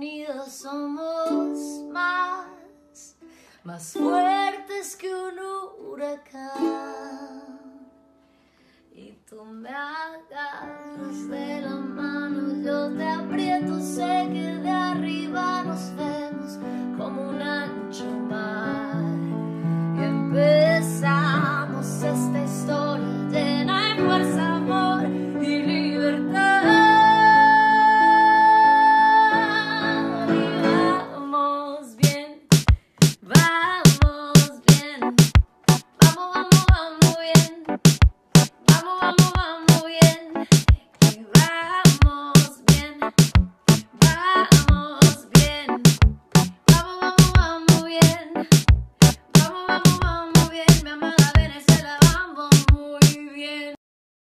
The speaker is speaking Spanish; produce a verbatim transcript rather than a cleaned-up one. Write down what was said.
unidos somos más, más fuertes que un huracán. Y tú me agarras de la mano, yo te aprieto, sé que de